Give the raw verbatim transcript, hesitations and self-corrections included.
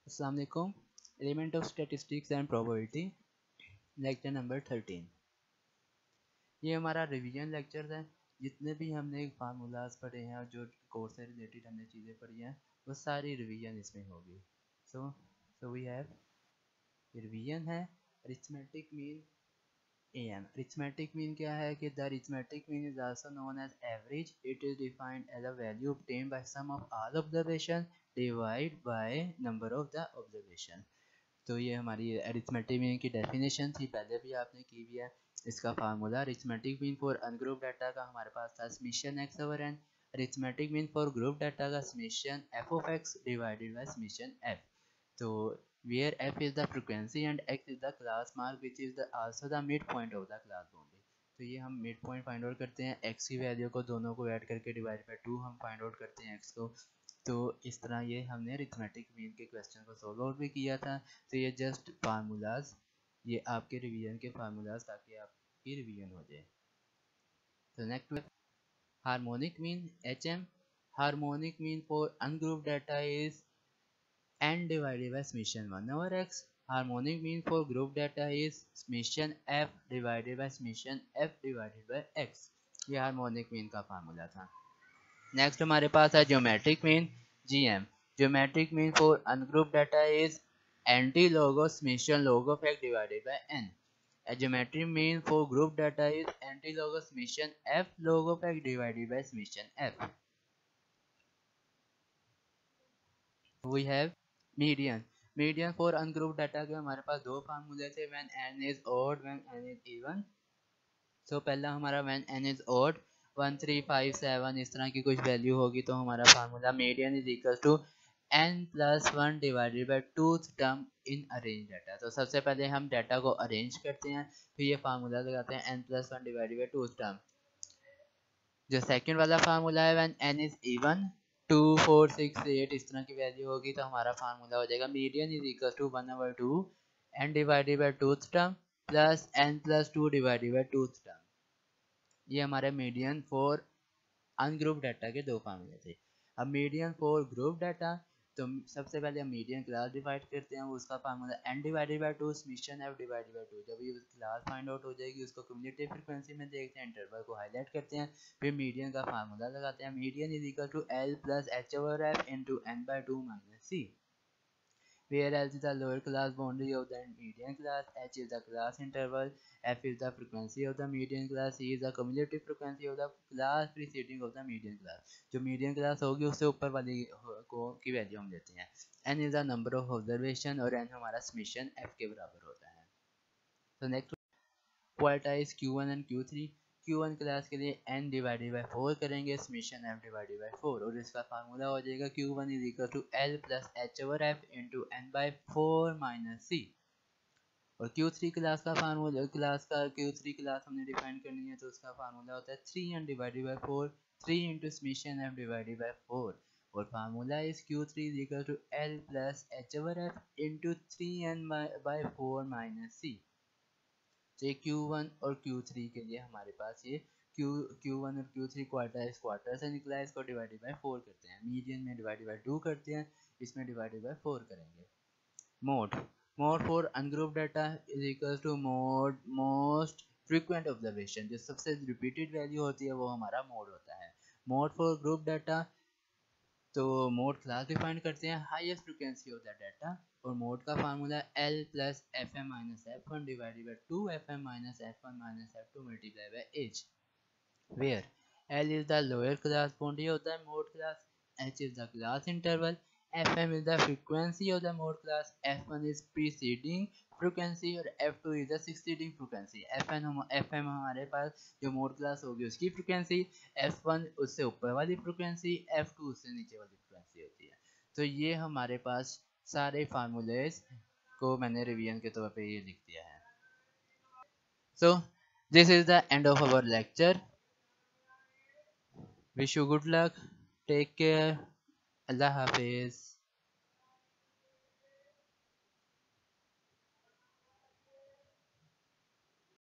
अस्सलाम वालेकुम। Element of statistics and probability, lecture number thirteen. ये हमारा रिवीजन लेक्चर है। जितने भी हमने फार्मूलाज पढ़े हैं और जो कोर्स से रिलेटेड हमने चीज़ें पढ़ी हैं वो सारी रिवीजन इसमें होगी। So so we have revision है। Arithmetic mean A M. Arithmetic mean क्या है कि the arithmetic mean is also known as average. It is defined as a value obtained by sum of all observation divided by number of the observation. तो ये हमारी arithmetic mean की definition थी, पहले भी आपने की भी है। इसका formula arithmetic mean for ungroup data का हमारे पास था summation X over N. Arithmetic mean for group data का summation F of X divided by summation F. तो where f is the frequency and x is the class mark which is the also the midpoint of the class boundary. तो ये हम mid point find out करते हैं, x की value को दोनों को ऐड करके डिवाइड बाय टू हम फाइंड आउट करते हैं x को। तो इस तरह ये हमने अरिथमेटिक मीन के क्वेश्चन को सॉल्व आउट भी किया था। तो ये जस्ट फार्मूलाज, ये आपके रिवीजन के फार्मूलाज ताकि आपकी रिवीजन हो जाए। तो next harmonic mean H M. Harmonic mean for ungroup data is n divided by summation one over x. Harmonic mean for group data is summation f divided by summation f divided by x. ये harmonic mean का formula था। Next हमारे पास है geometric mean G M. Geometric mean for ungroup data is anti log of summation log of x divided by n. A geometric mean for group data is anti log of summation f log of x divided by summation f. We have median. Median for ungroup data के हमारे पास दो फार्मूले थे, when n is odd when n is even. So पहला हमारा when n is odd one three five seven इस तरह की कुछ वैल्यू होगी तो हमारा formula median is equal to n plus one divided by twoth term in arrange data. तो सबसे पहले हम डाटा को अरेंज करते हैं, फिर ये फार्मूला लगाते हैं n plus one divided by twoth term. जो सेकंड वाला फार्मूला है when n is even two four six eight इस तरह की वैल्यू होगी तो हमारा फार्मूला हो जाएगा median is equal to one over two N divided by twoth term plus N plus two divided by twoth term. ये हमारे मीडियन फॉर अनग्रुप डाटा के दो फार्मूले थे। अब मीडियन फॉर ग्रुप डाटा, तो सबसे पहले हम मीडियन क्लास डिवाइड करते हैं, उसका formula n divided by two summation f divided by two. जब ये क्लास फाइंड आउट हो जाएगी उसको क्युमुलेटिव फ्रीक्वेंसी में देखते हैं, इंटरवल को हाईलाइट करते हैं, फिर मीडियन का फार्मूला लगाते हैं। Median is equal to l plus h over f into n by two minus c, where L is the lower class boundary of the median class, H is the class interval, F is the frequency of the median class, C is the cumulative frequency of the class preceding of the median class. जो median class होगी उससे ऊपर वाली को की value हम लेते हैं। N is the number of observation और N हमारा summation F के बराबर होता है। तो next quantiles Q one and Q three. Q one class के लिए n डिवाइडेड बाई फोर करेंगे, summation f divided by four, और इसका फार्मूला हो जाएगा Q वन is equal to L plus h over f into n by four minus c। और Q three class का फार्मूला, क्लास का Q थ्री क्लास हमने डिफाइन करनी है तो उसका फार्मूला होता है three n divided by four, three into summation f divided by four, और formula is Q three is equal to L plus h over f into three n by four minus c। तो ये Q one और Q three के लिए हमारे पास ये Q Q one और Q थ्री क्वार्टर इस क्वार्टर से निकला है, इसको डिवाइडेड बाय फोर करते हैं, मीडियन में डिवाइडेड बाय टू करते हैं, इसमें डिवाइडेड बाय फोर करेंगे। Mode mode for ungroup data is equal to mode most frequent observation. जो सबसे रिपीटेड वैल्यू होती है वो हमारा मोड होता है। मोड फॉर ग्रुप डाटा, तो मोड क्लास डिफाइन करते हैं highest frequency of the data, और मोड का formula L plus F M minus F one divided by two F M minus F one minus F two multiply by H, where L is the lower class boundary of the mode class, H is the class interval, F M is the frequency of the mode class, F one is preceding frequency और F two is the succeeding frequency। F N हम F M हमारे पास जो mode class होगी उसकी frequency, F one उससे ऊपर वाली frequency, F two उससे नीचे वाली फ्रीक्वेंसी होती है। तो ये हमारे पास सारे फार्मूलेज को मैंने रिवीजन के तौर पे ये लिख दिया है। So this is the end of our lecture. Wish you good luck. Take care. Allah Hafiz.